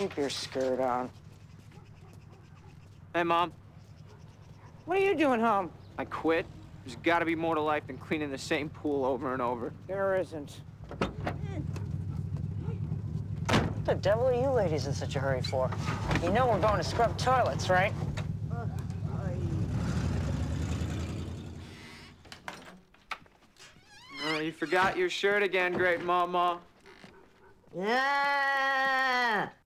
Keep your skirt on. Hey, Mom. What are you doing home? I quit. There's gotta be more to life than cleaning the same pool over and over. There isn't. What the devil are you ladies in such a hurry for? You know we're going to scrub toilets, right? Oh, you forgot your shirt again, great mama. Yeah.